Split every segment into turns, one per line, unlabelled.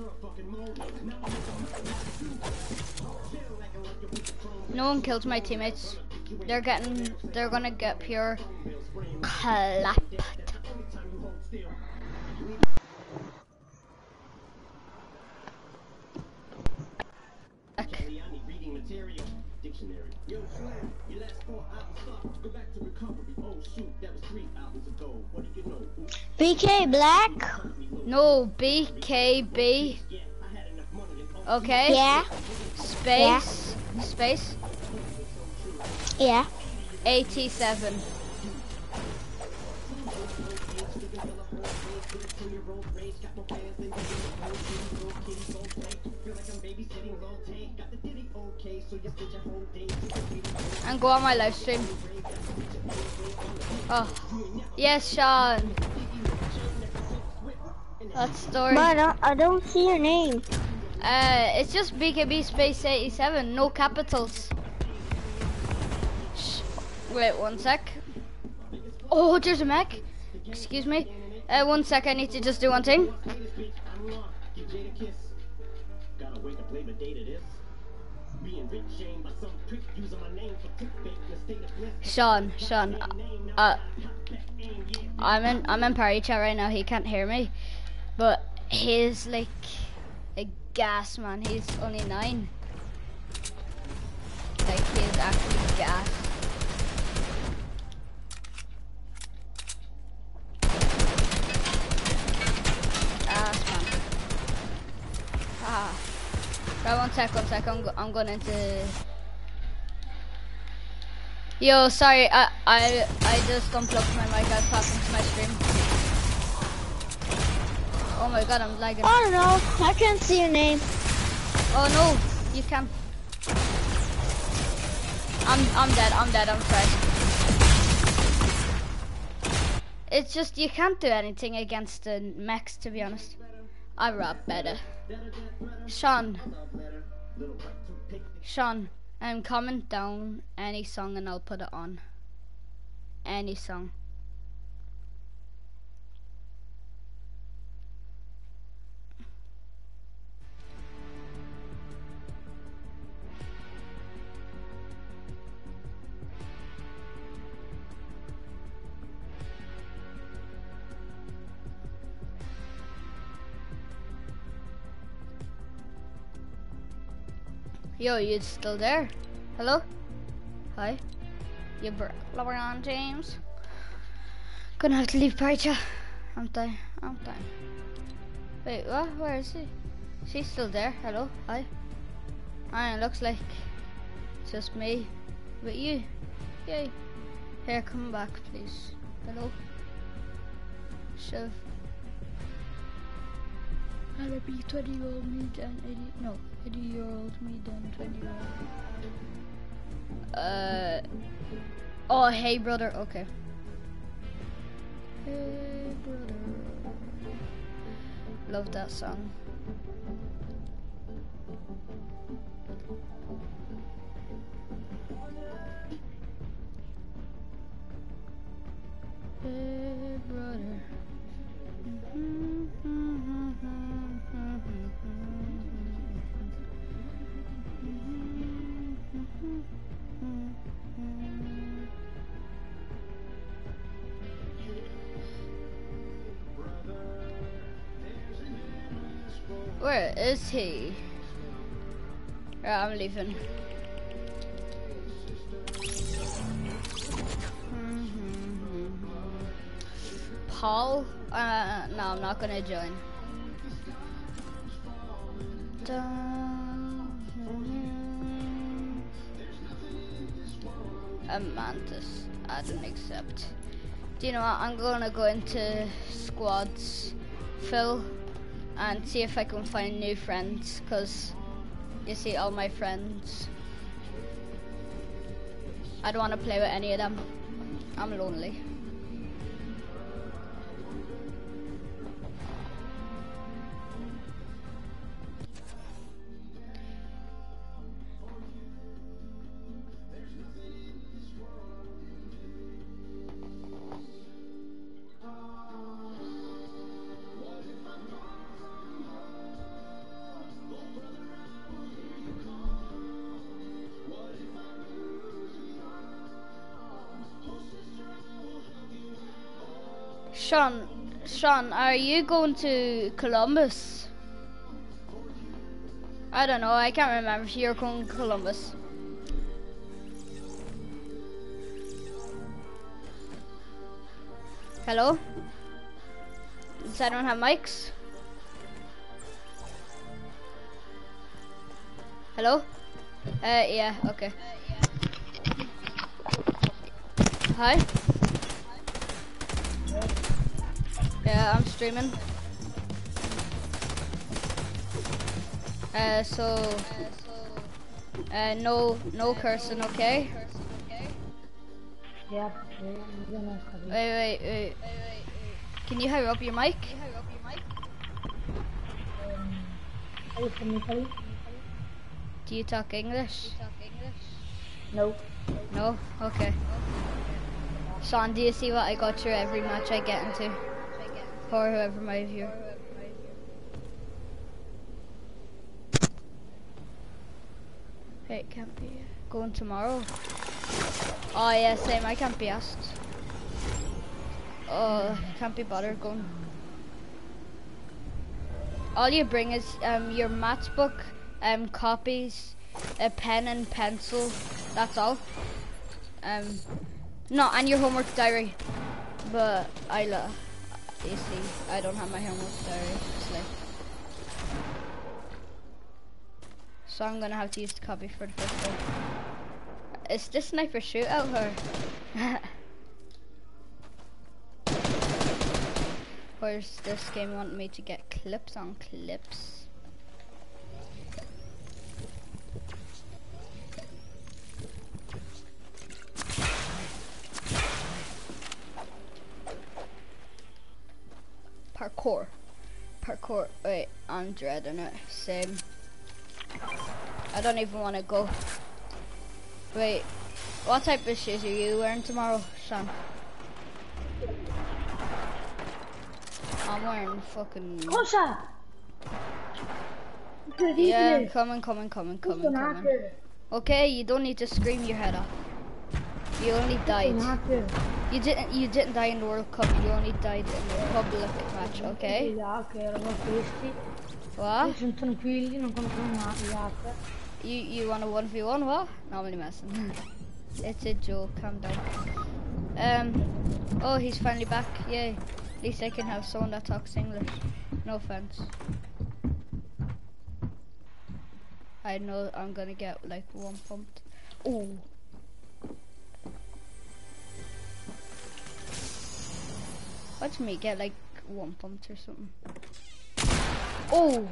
No one killed my teammates. They're gonna get pure clapped.
BK Black?
No, BKB. Okay?
Yeah.
Space. Yeah. Space.
Yeah.
87. And go on my live stream. Oh. Yes, Sean. That story.
But I don't see your name.
It's just BKB space 87, no capitals. Wait, 1 sec. Oh, there's a mech. Excuse me. 1 sec, I need to just do one thing. Sean, I'm in party chat right now. He can't hear me, but he's like a gas man. He's only 9. Like he's actually gas. Gas man. Ah. Right, 1 sec. I'm going into. Yo, sorry, I just unplugged my mic. I was talking to my stream. Oh my god, I'm lagging.
I don't know. I can't see your name.
Oh no, you can. I'm dead. I'm sorry. It's just you can't do anything against the mechs, to be honest. I rap better. Sean, comment down any song and I'll put it on. Any song. Yo, you still there? Hello? Hi? You LeBron James? Gonna have to leave party chat. I'm dying. Wait, what? Where is she? She's still there. Hello? Hi? It looks like it's just me. But you? Yay. Here, come back, please. Hello? Shove. I'll be 20-year-old me then 80-year-old me then 20-year-old. Oh, hey brother, okay. Hey brother. Love that song. Hey brother. Where is he? Yeah, I'm leaving. Paul? No, I'm not gonna join. A mantis. I didn't accept. Do you know what? I'm gonna go into squads, Phil, and see if I can find new friends. Cause you see, all my friends, I don't want to play with any of them. I'm lonely. Sean, are you going to Columbus? I don't know, I can't remember if you're going to Columbus. Hello? Does anyone have mics? Hello? Yeah, okay. Hi? Yeah, I'm streaming. No cursing, okay?
Yeah.
Wait. Can you hurry up your mic? Do you talk English?
No.
No? Okay. Sean, do you see what I got through every match I get into? Or whoever my viewer. Hey, can't be going tomorrow. Oh yeah, same, I can't be asked. Oh, can't be bothered going. All you bring is your maths book, copies, a pen and pencil, that's all. No, and your homework diary. But you see, I don't have my homework diary, it's like. So I'm gonna have to use the copy for the first one. Is this sniper shootout or? Where's this game wanting me to get clips on clips? Parkour, wait, I'm dreading it, same. I don't even want to go. Wait, what type of shoes are you wearing tomorrow, Sean? I'm wearing fucking...
Cosa!
Yeah, I'm coming. Okay, you don't need to scream your head off. You only died. You didn't die in the World Cup, you only died in the public match, okay? What? You want a 1v1, what? No, I'm only messing. It's a joke, calm down. Oh, he's finally back, yay. At least I can have someone that talks English. No offense. I know I'm gonna get like one pumped. Oh. Watch me get like one pumped or something. Oh.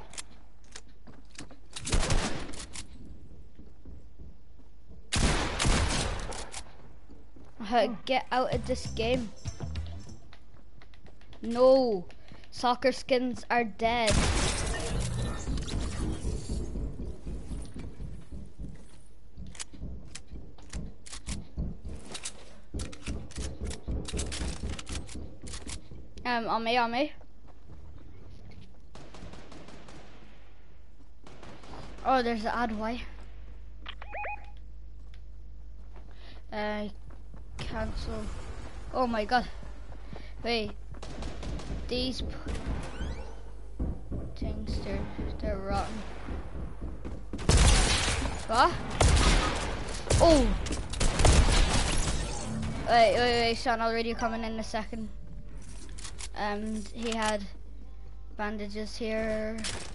Get out of this game. No, soccer skins are dead. On me. Oh, there's an ad, why? Cancel. Oh my god. Wait. These things, they're rotten. What? Oh! Wait, Sean, already coming in a second. He had bandages here.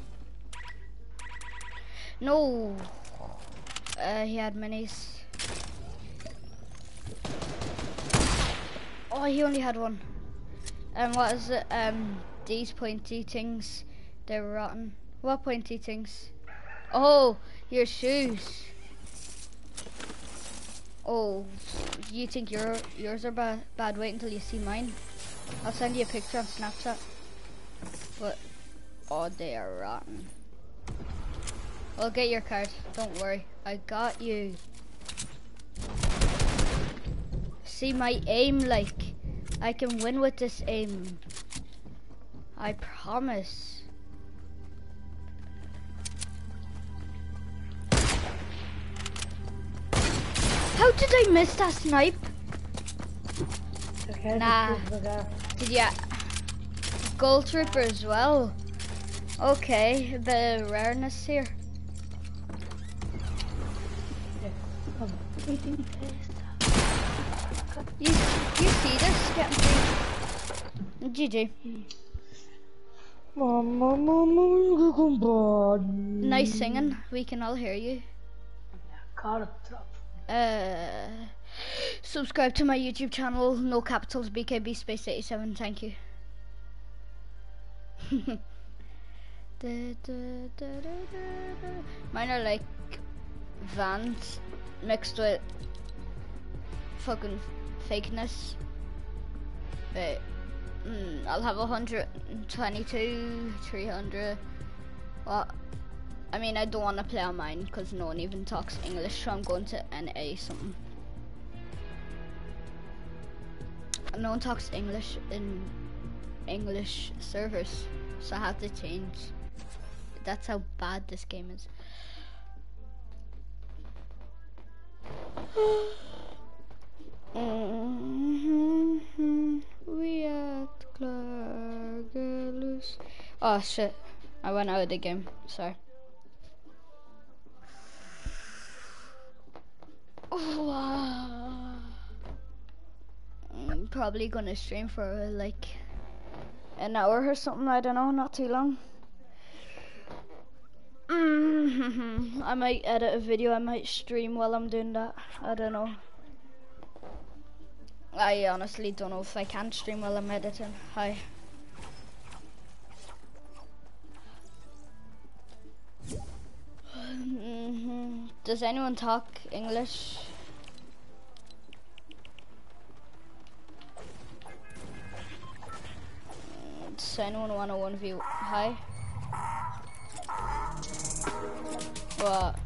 No! He had minis. Oh, he only had one. What is it? These pointy things, they're rotten. What pointy things? Oh, your shoes. Oh, you think yours are bad? Wait until you see mine. I'll send you a picture on Snapchat. But, oh, they are rotten. I'll get your card, don't worry. I got you. See my aim, like, I can win with this aim. I promise. How did I miss that snipe?
Okay,
nah. Did ya? Gold Trooper as well. Okay, a bit of rareness here. You see this getting free? GG. Nice singing. We can all hear you. Subscribe to my YouTube channel. No capitals. BKB-87's. Thank you. Mine are like Vans mixed with fucking fakeness. Wait, I'll have 122, 300. What? I mean, I don't want to play on mine because no one even talks English, so I'm going to NA something. No one talks English in English servers, so I have to change. That's how bad this game is. We at Clargelus. Oh shit, I went out of the game, sorry. I'm probably gonna stream for like an hour or something, I don't know, not too long. I might edit a video, I might stream while I'm doing that, I don't know. I honestly don't know if I can stream while I'm editing. Hi. Does anyone talk English? Does anyone want a 1v? Hi. What?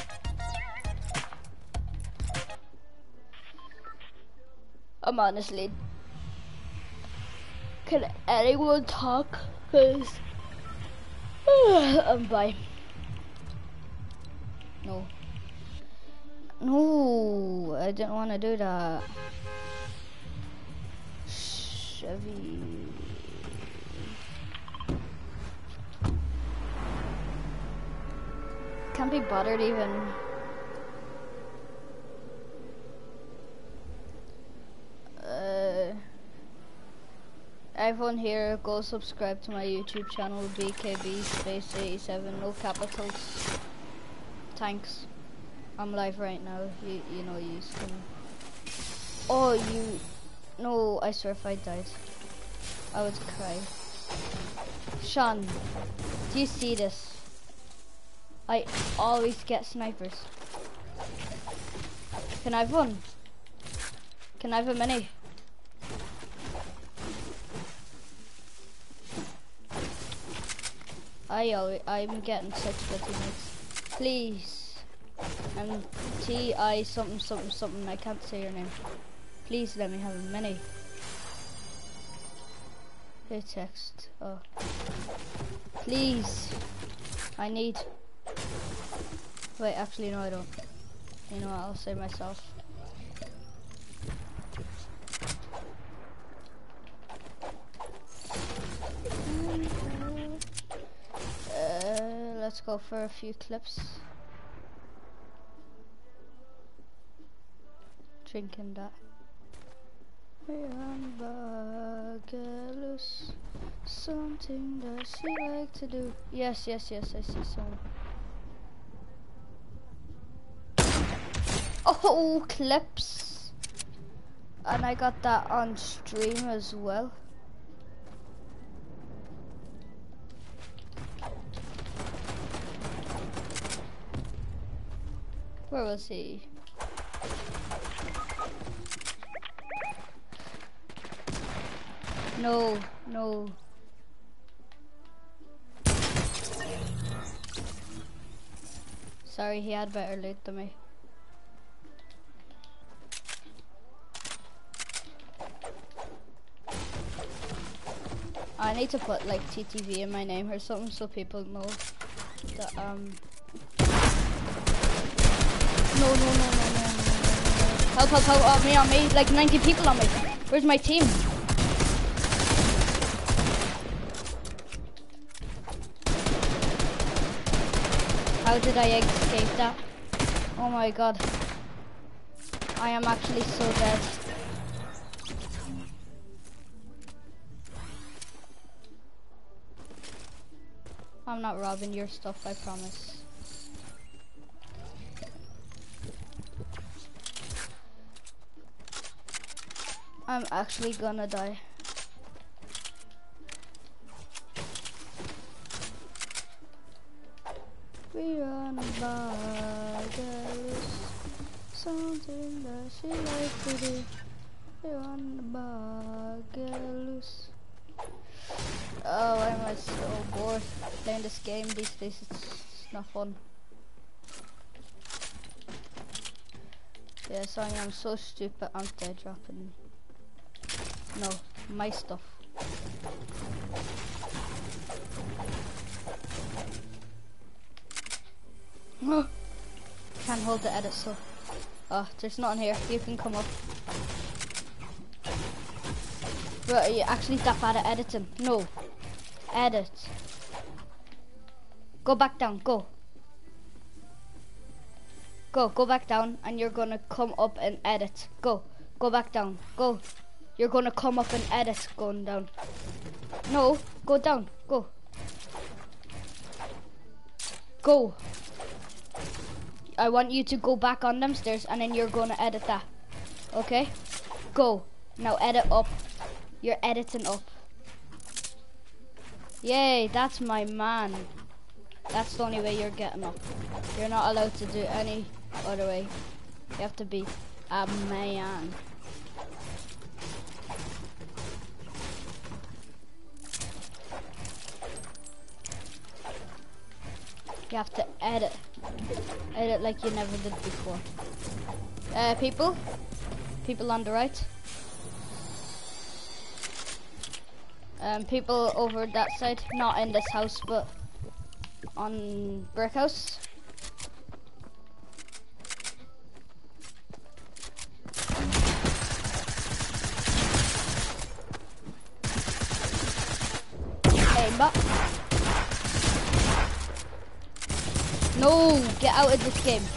I'm honestly. Can anyone talk? Cause bye. No. No, I didn't want to do that. Chevy. Can't be bothered even. Everyone here, go subscribe to my YouTube channel, BKB-87, no capitals. Thanks. I'm live right now. You know you can. Oh, you. No, I swear if I died, I would cry. Sean, do you see this? I always get snipers. Can I have one? Can I have a mini? I'm getting such good teammates. Please. I'm TI something something something. I can't say your name. Please let me have a mini. Hey, text. Oh. Please. I need. Wait, actually no I don't. You know what, I'll say myself. Let's go for a few clips. Drinking that. Something that she like to do. Yes, I see someone. Oh, clips. And I got that on stream as well. Where was he? No. Sorry, he had better loot than me. I need to put like TTV in my name or something so people know that No. Help, on me, like 90 people on me. Where's my team? How did I escape that? Oh my god. I am actually so dead. I'm not robbing your stuff, I promise. I'm actually gonna die. We run about something that she likes to do. We run about get loose. Oh, why am I so bored playing this game these days? It's not fun. Yes, I am so stupid. I'm dead dropping. No, my stuff. Can't hold the edit, so. Oh, there's nothing here. You can come up. Bro, are you actually that bad at editing? No. Edit. Go back down. Go. Go back down, and you're gonna come up and edit. Go back down. Go. You're gonna come up and edit going down. No, go down. Go. I want you to go back on them stairs, and then you're gonna edit that. Okay? Go. Now edit up. You're editing up. Yay, that's my man. That's the only way you're getting up. You're not allowed to do any other way. You have to be a man. You have to edit. Edit like you never did before. People on the right. People over that side, not in this house, but on brick house. Aim up. No, get out of this game.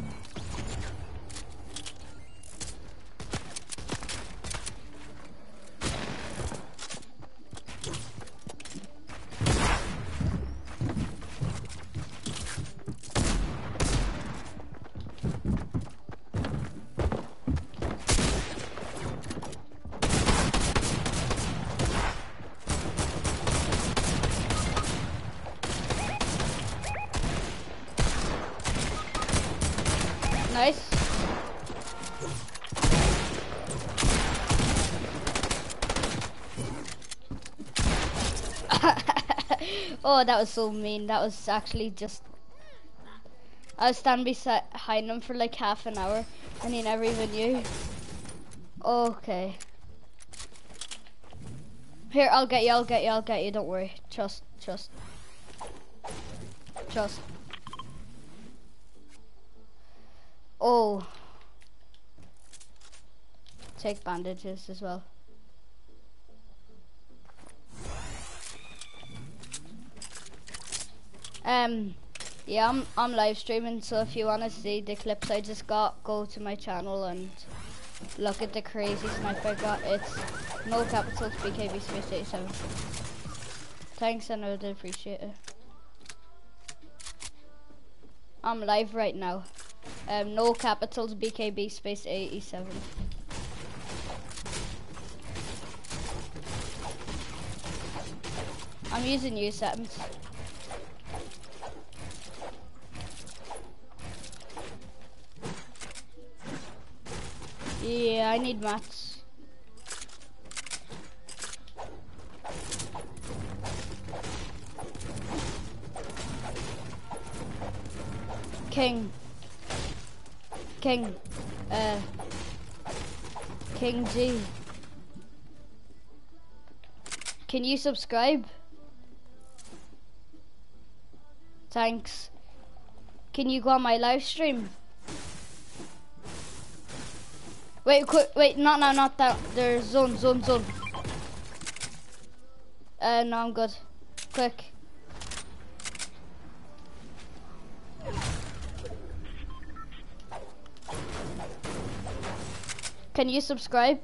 Nice. Oh, that was so mean. That was actually just... I was standing behind him for like half an hour and he never even knew. Okay. Here, I'll get you, don't worry. Trust. Oh. Take bandages as well. Yeah, I'm live streaming, so if you want to see the clips I just got, go to my channel and look at the crazy snipe I got. It's no capitals, BKB-87's. Thanks, I would appreciate it. I'm live right now. No capitals, BKB-87. I'm using new settings. Yeah, I need mats. King G. Can you subscribe? Thanks. Can you go on my live stream? Wait, quick, wait, not now, not that. There's zone. No, I'm good. Quick. Can you subscribe?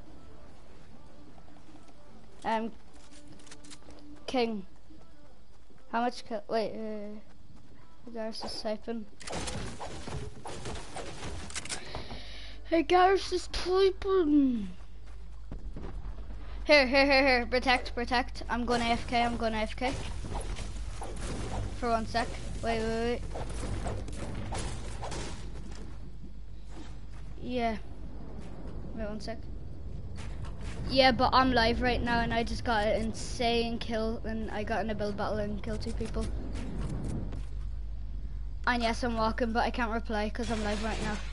King. How much? Wait. Gareth is typing. Hey, Gareth is typing. Here. Protect. I'm going AFK. For 1 sec. Wait. Yeah. Wait 1 sec. Yeah, but I'm live right now and I just got an insane kill and I got in a build battle and killed 2 people. And yes, I'm walking, but I can't reply because I'm live right now.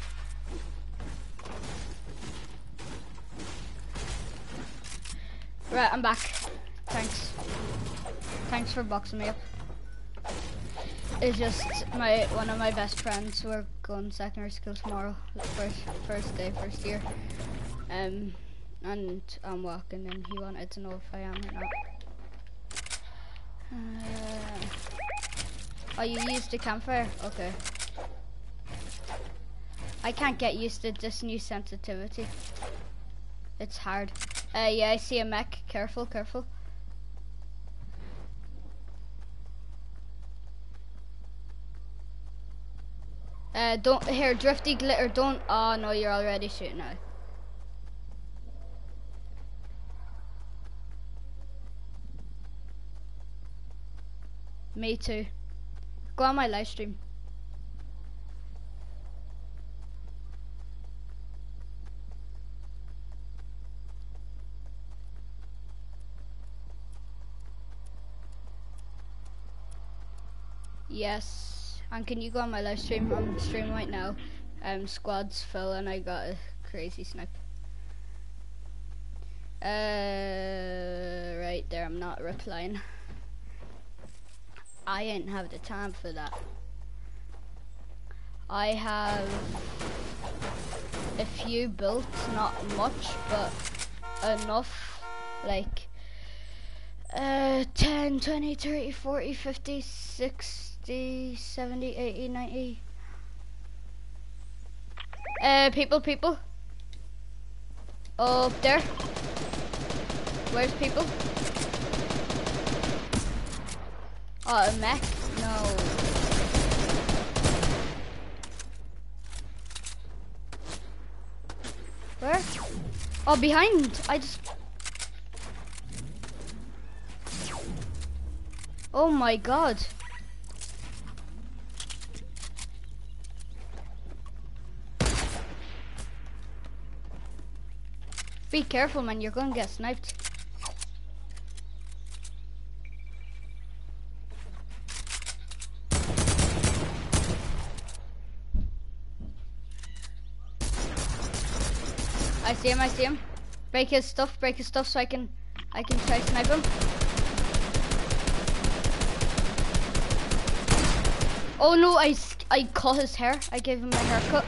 Right, I'm back. Thanks for boxing me up. It's just one of my best friends. We're going secondary school tomorrow. First day, first year. And I'm walking and he wanted to know if I am or not. Oh, you used the campfire? Okay. I can't get used to this new sensitivity. It's hard. Yeah, I see a mech. Careful. Don't, here, Drifty Glitter, don't, oh no, you're already shooting now. Me too. Go on my live stream. Yes, and can you go on my live stream? I'm streaming right now. Squad's full and I got a crazy snipe. Right there, I'm not replying. I ain't have the time for that. I have a few built, not much, but enough, like 10, 20, 30, 40, 50, 60, 70, 80, 90. People. Up there. Where's people? Oh, a mech? No. Where? Oh, behind. Oh my god. Be careful, man. You're gonna get sniped. I see him. Break his stuff so I can try to snipe him. Oh no, I cut his hair. I gave him a haircut.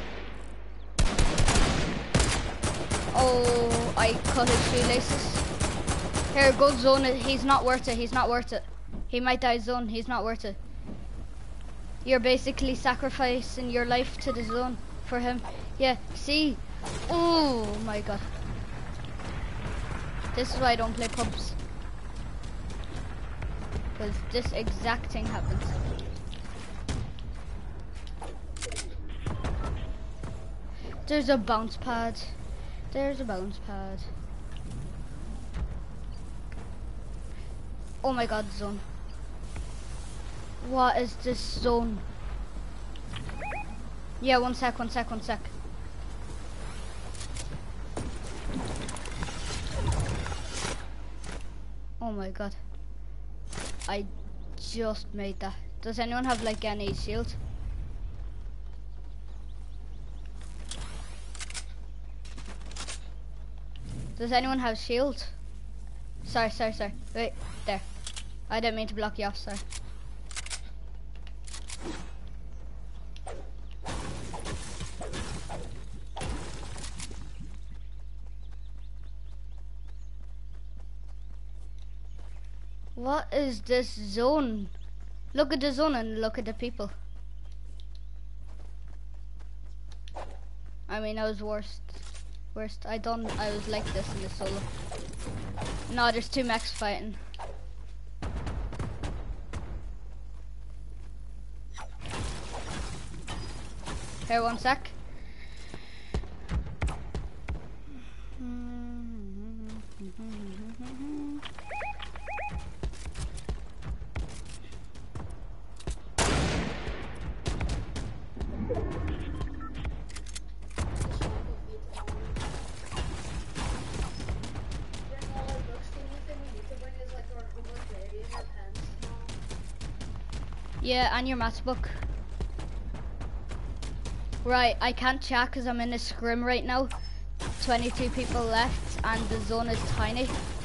Oh, I cut his shoelaces. Here, go zone it. He's not worth it. He might die zone. He's not worth it. You're basically sacrificing your life to the zone for him. Yeah, see? Oh my god. This is why I don't play pubs. Because this exact thing happens. There's a bounce pad. Oh my god, zone. What is this zone? Yeah, one sec. Oh my god. I just made that. Does anyone have like any shield? Does anyone have shield? Sorry. Wait, there. I didn't mean to block you off, sorry. What is this zone? Look at the zone and look at the people. I mean, I was worst. Worst. I was like this in the solo. No, there's two mechs fighting. Here, one sec. Yeah, and your maths book. Right, I can't chat because I'm in a scrim right now. 22 people left and the zone is tiny.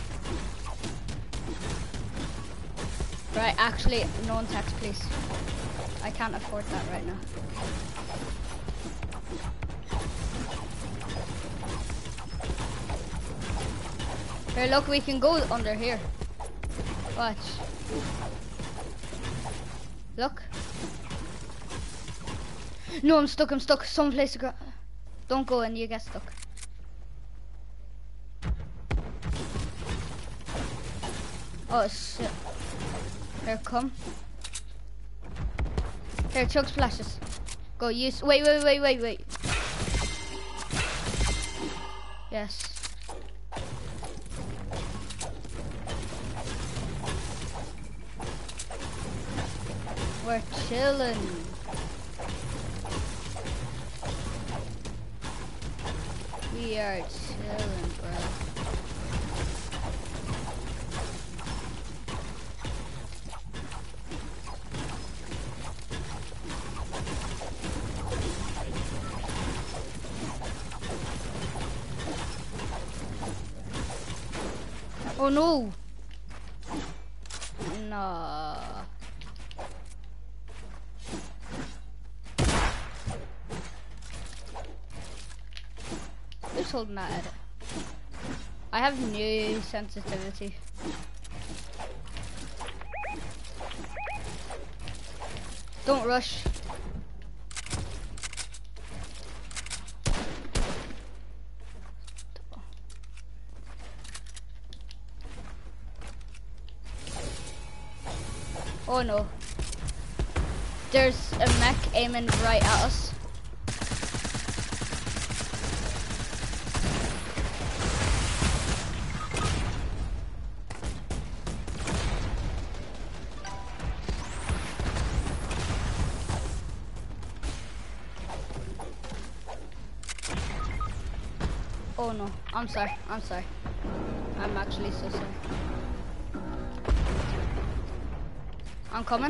Right, actually, no one text please. I can't afford that right now. Here, look, we can go under here. Watch. Look. No, I'm stuck. Someplace to go. Don't go in, you get stuck. Oh shit. Here, come. Here, chug splashes. Go, use. Wait. Yes. We're chilling. We are chilling, bro. Oh no! Nah. Who's holding that edit? I have new sensitivity. Don't rush. Oh no. There's a mech aiming right at us. Oh no, I'm sorry. I'm actually so sorry. I'm coming.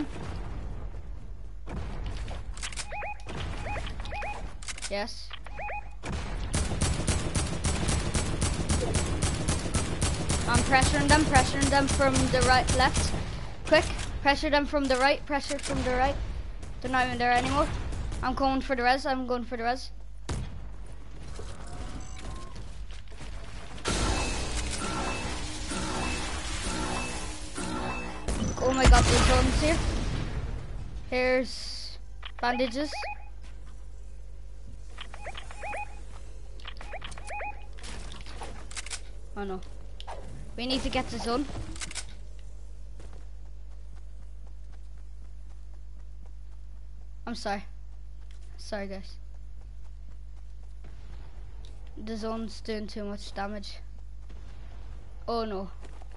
Yes. I'm pressuring them from the right, left. Quick, pressure them from the right, pressure from the right. They're not even there anymore. I'm going for the res, Oh my god, there's zones here. Here's bandages. Oh no. We need to get the zone. I'm sorry. Sorry guys. The zone's doing too much damage. Oh no.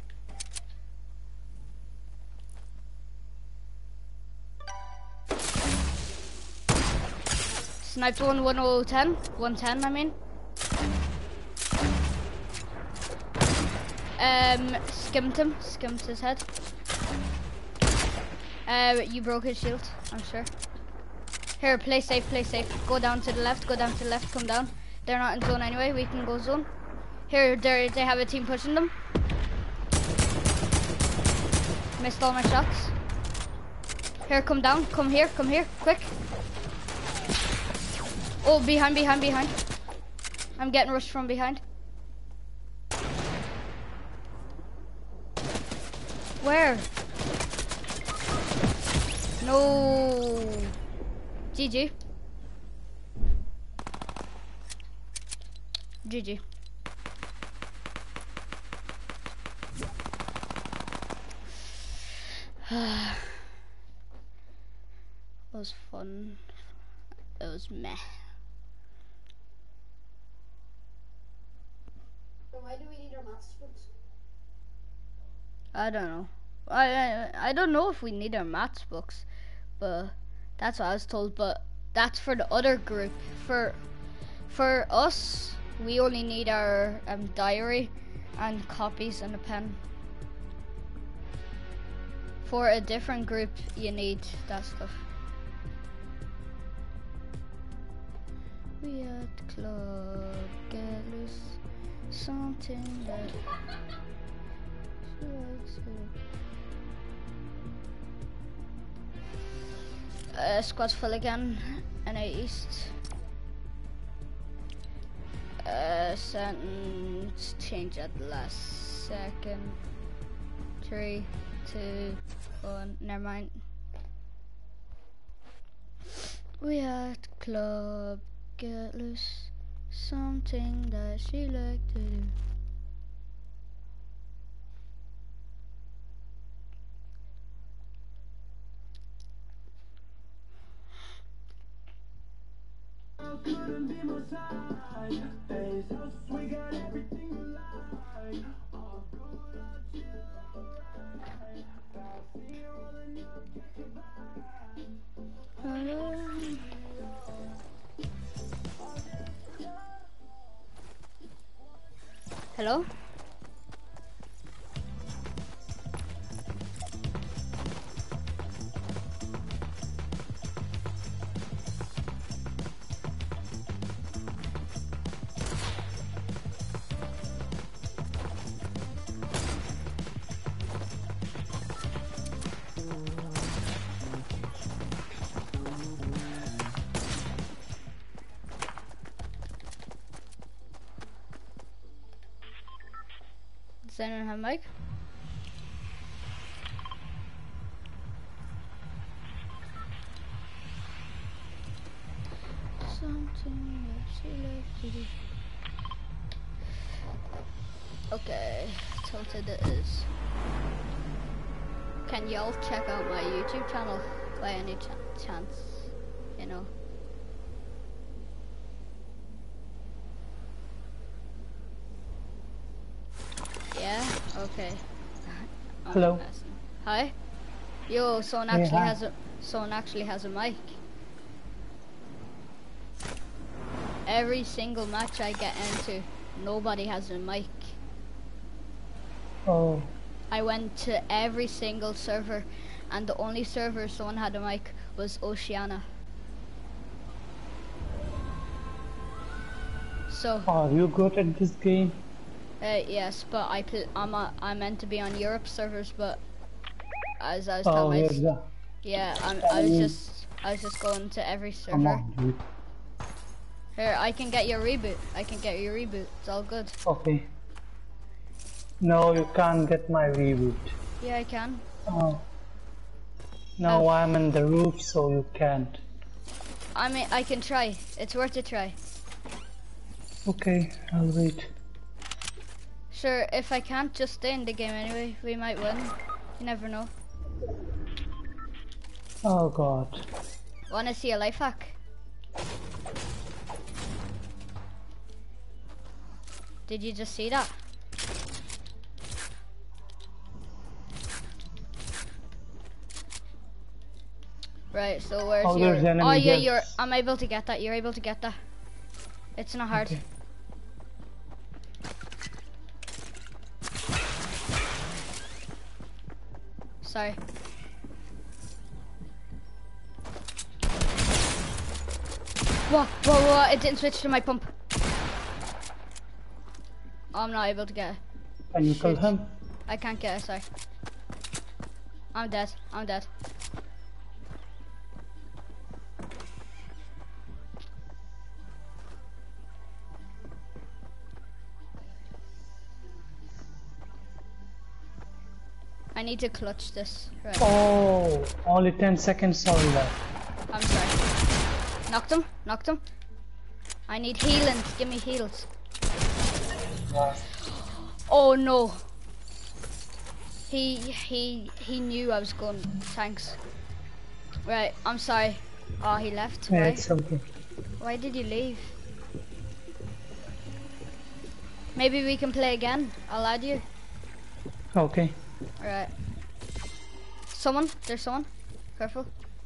Sniped one, 110 I mean. Skimmed his head. You broke his shield, I'm sure. Here, play safe. Go down to the left, come down. They're not in zone anyway, we can go zone. Here, they have a team pushing them. Missed all my shots. Here, come down, come here, quick. Oh, behind. I'm getting rushed from behind. Where? No. GG. GG. It was fun. It was meh.
So why do we need our maths books?
I don't know. I don't know if we need our maths books, but that's what I was told. But that's for the other group. For us, we only need our diary and copies and a pen. For a different group, you need that stuff. We at the club, get loose, something that she likes it. Squad's full again, NA East. Sentence change at the last second. 3, 2, 1. Never mind. We at the club, get loose, something that she like to do. Hello? Does anyone have a mic? Something that she likes to do. Okay, tilted it is. Can y'all check out my YouTube channel by any chance? You know. Yeah. Okay.
Hello.
Hi. Yo, someone actually has a mic. Every single match I get into, nobody has a mic.
Oh.
I went to every single server, and the only server someone had a mic was Oceania. So.
Are you good at this game?
Yes, but I'm meant to be on Europe servers, but as I was telling my I was just going to every server.
Come on, dude.
Here, I can get your reboot. It's all good.
Okay. No, you can't get my reboot.
Yeah, I can.
Oh. No, I'm in the roof, so you can't.
I mean, I can try. It's worth a try.
Okay, I'll wait.
Sure, if I can't, just stay in the game anyway. We might win. You never know.
Oh god.
Wanna see a life hack? Did you just see that? Right, so where's your... Oh yeah, I'm able to get that. You're able to get that. It's not hard.
Okay.
Sorry. Whoa, it didn't switch to my pump. Oh, I'm not able to get it.
Can you kill him?
I can't get it, sorry. I'm dead. I need to clutch this. Right.
Oh, only 10 seconds are left.
I'm sorry. Knocked him. I need healing. Give me heals.
last.
Oh no. He knew I was going. Thanks. Right, I'm sorry. Oh, he left.
Yeah,
Why?
it's okay.
Why did you leave? Maybe we can play again. I'll add you.
Okay.
Alright. Someone? There's someone. Careful.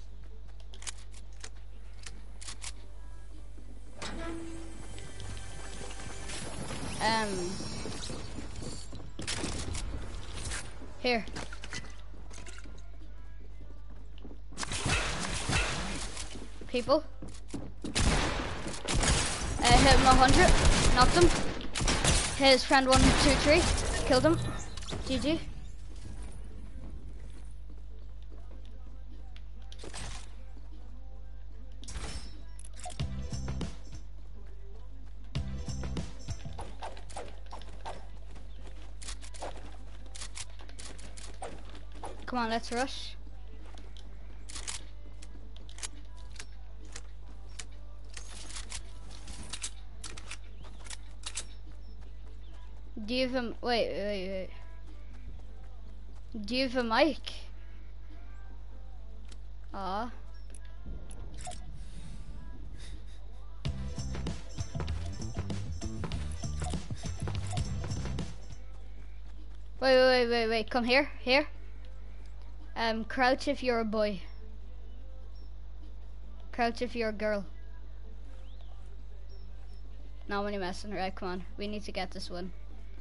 Here. People. Hit him 100. Knocked him. His friend 1, 2, 3. Killed him. GG. Come on, let's rush. Do you have a wait. Do you have a mic? Ah. Wait. Come here. Here. Crouch if you're a boy. Crouch if you're a girl. Not when you're messing. Right, come on. We need to get this one.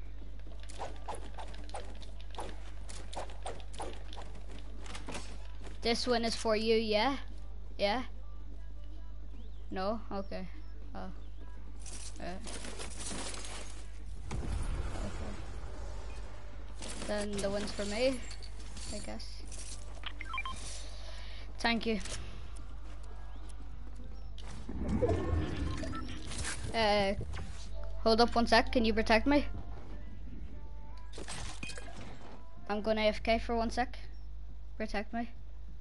This one is for you, yeah? Yeah? No? Okay. Oh. Alright. Okay. Then the one's for me, I guess. Thank you. Hold up 1 sec, can you protect me? I'm going AFK for 1 sec. Protect me.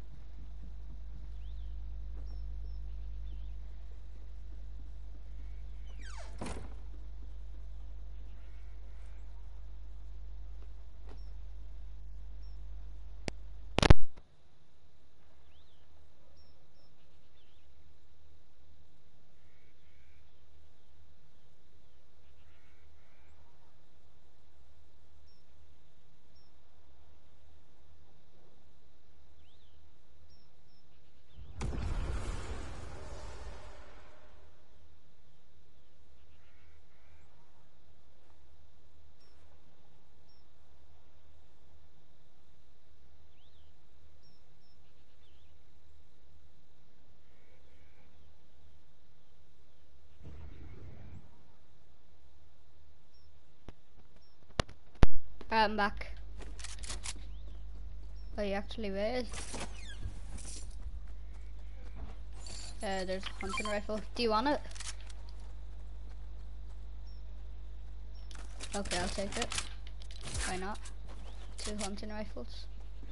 I'm back. Oh, you actually waited. There's a hunting rifle. Do you want it? Okay, I'll take it. Why not? 2 hunting rifles.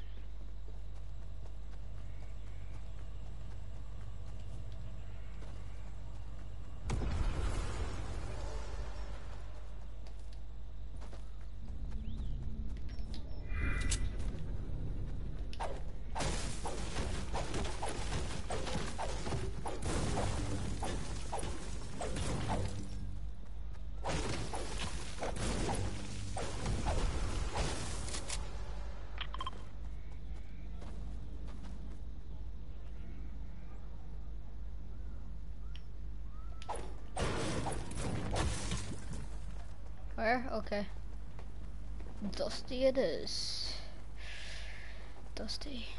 Where? Okay. Dusty it is. Dusty.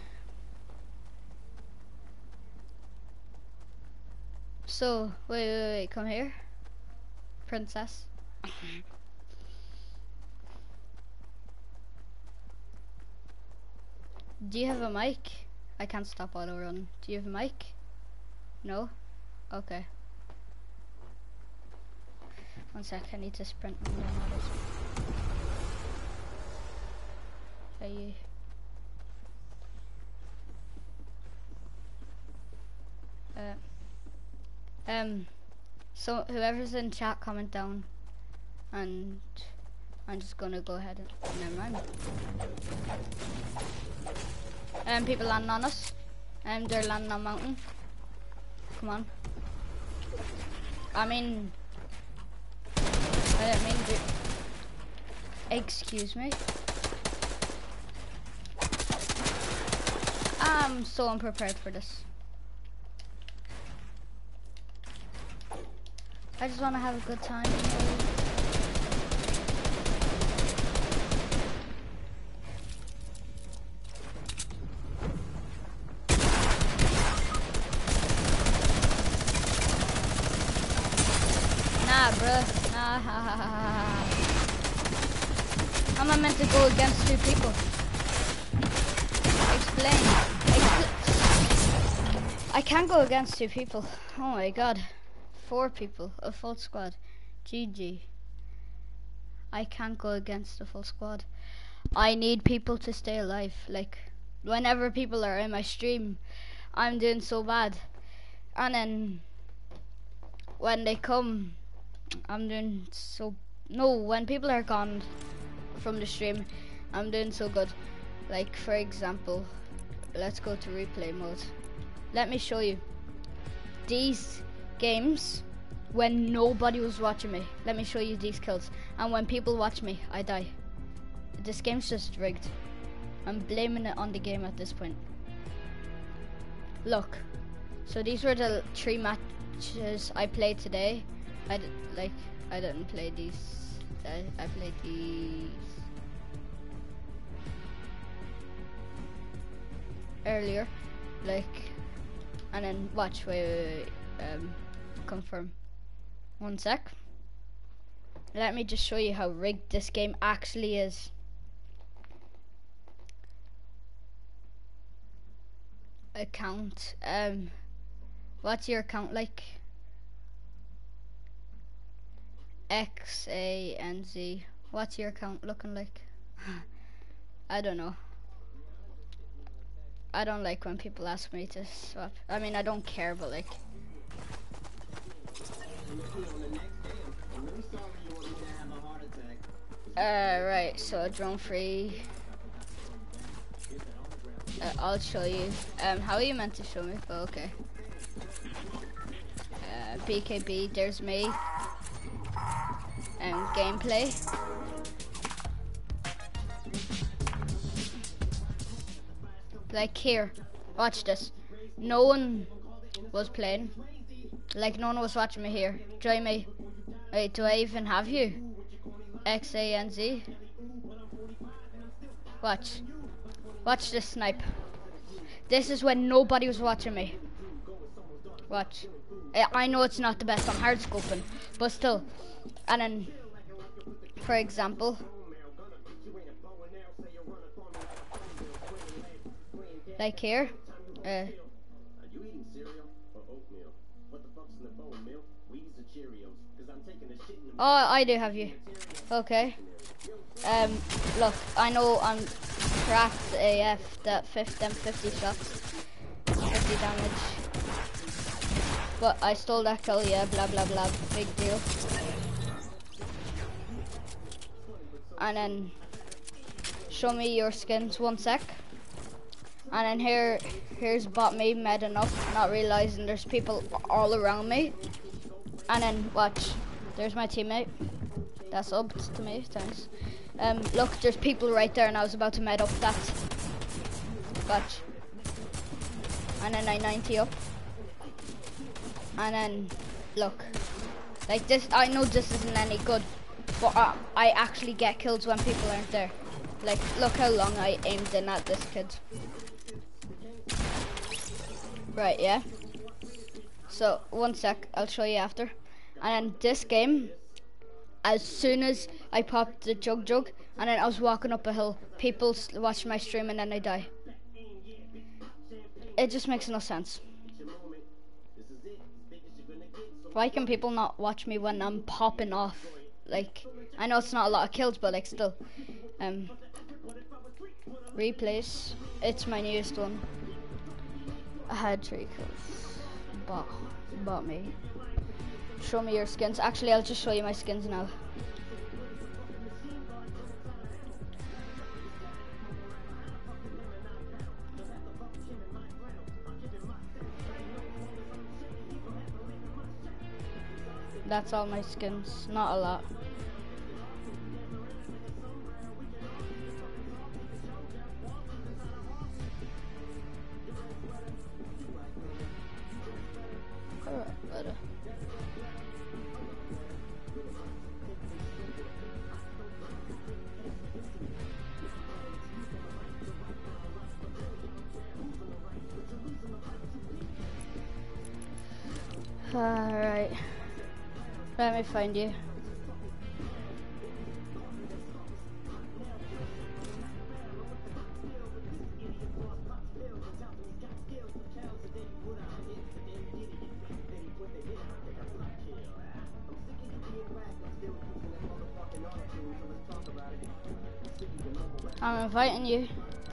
So, wait, come here. Princess. Do you have a mic? I can't stop auto run. Do you have a mic? No? Okay. 1 sec, I need to sprint. Are you? So whoever's in chat, comment down. and I'm just gonna go ahead and never mind. People landing on us. They're landing on mountain. Come on. I didn't mean to. Excuse me. I'm so unprepared for this. I just want to have a good time. Nah, bruh. Nah. How am I meant to go against two people? Explain. I can't go against two people. Oh my god. 4 people. A full squad. GG. I can't go against a full squad. I need people to stay alive. Like, whenever people are in my stream, I'm doing so bad. And then, when they come, I'm doing so... No, when people are gone from the stream, I'm doing so good. Like, for example, let's go to replay mode. Let me show you. These games, when nobody was watching me, let me show you these kills. And when people watch me, I die. This game's just rigged. I'm blaming it on the game at this point. Look. So these were the 3 matches I played today. I didn't play these. I played these earlier, and then watch. Wait, confirm. 1 sec. Let me just show you how rigged this game actually is. Account. What's your account like? XANZ. What's your account looking like? I don't know. I don't like when people ask me to swap. I mean, I don't care, but like. Right, so drone free. I'll show you. How are you meant to show me? Oh, okay. BKB, there's me. Gameplay. Like here, watch this. No one was playing. Like no one was watching me here. Join me. Wait, do I even have you? XANZ. Watch. Watch this snipe. This is when nobody was watching me. Watch. I know it's not the best, I'm hard scoping, but still. And then, for example, like here, oh, I do have you. Okay. Look, I know I'm cracked AF. That 50 shots, 50 damage. But I stole that kill, yeah. Blah blah blah. Big deal. And then show me your skins. 1 sec. And then here's bot me medding up, not realizing there's people all around me. And then watch, there's my teammate. That's up to me, thanks. Look, there's people right there, and I was about to med up that. Watch. And then I 90 up. And then look, like this. I know this isn't any good, but I actually get kills when people aren't there. Like, look how long I aimed in at this kid. Right, yeah. So 1 sec, I'll show you after. And then this game, as soon as I popped the jug, and then I was walking up a hill, people watch my stream and then I die. It just makes no sense. Why can people not watch me when I'm popping off? Like, I know it's not a lot of kills, but like still. Replays, it's my newest one. I had 3 kills. Bot me. Show me your skins. Actually, I'll just show you my skins now. That's all my skins, not a lot. Alright. Let me find you. I'm inviting you.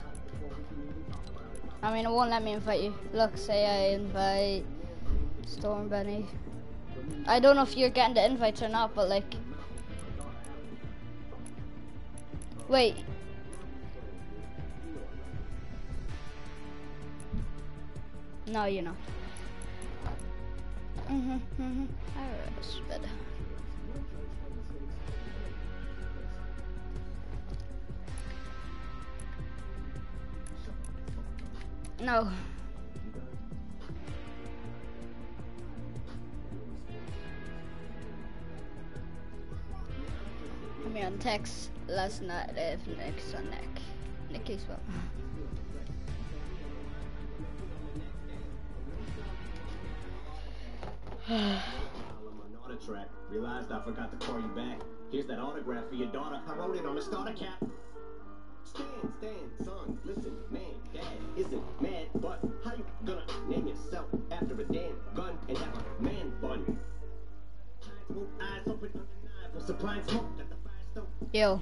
I mean, it won't let me invite you. Look, say I invite Storm Benny. I don't know if you're getting the invites or not, but like, wait. No, you're not. Alright, that's better. No. Me on text last night if Nick's on Nick. Nick as well.
Track. Realized I forgot to call you back. Here's that autograph for your daughter. I wrote it on a starter cap. Stand, son, listen, man, dad isn't mad, but how you gonna name yourself after a damn gun and have a man bun? Eyes open, undeniable, supplying smoke at the fire stove.
Yo.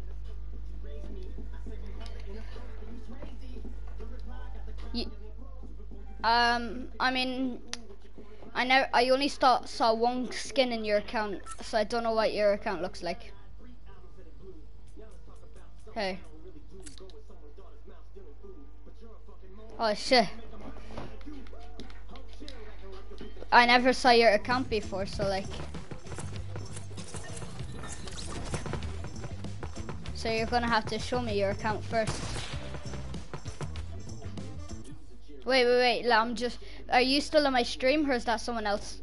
I mean, I only saw one skin in your account, so I don't know what your account looks like. Hey. Oh shit. I never saw your account before, so like. So you're gonna have to show me your account first. Wait, are you still on my stream or is that someone else?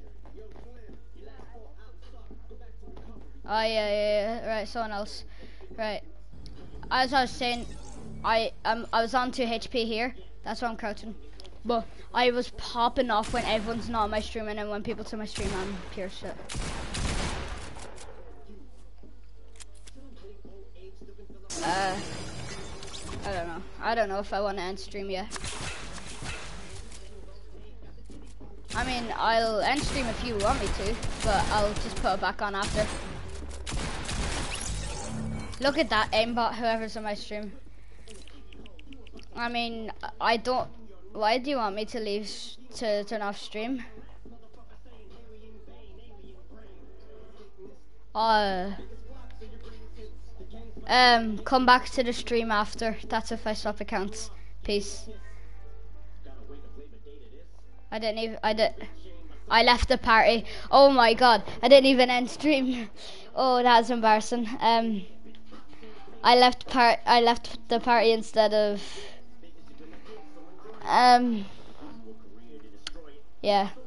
Oh yeah, right, someone else. Right. As I was saying, I was on 2 HP here. That's why I'm crouching. But I was popping off when everyone's not on my stream, and then when people to my stream, I'm pure shit. I don't know if I want to end stream yet. I mean, I'll end stream if you want me to, but I'll just put it back on after. Look at that aimbot, whoever's on my stream. I mean, I don't. Why do you want me to leave to turn off stream? Come back to the stream after. That's if I swap accounts. Peace. I left the party. Oh my god, I didn't even end stream. Oh, that's embarrassing. I left the party instead of yeah.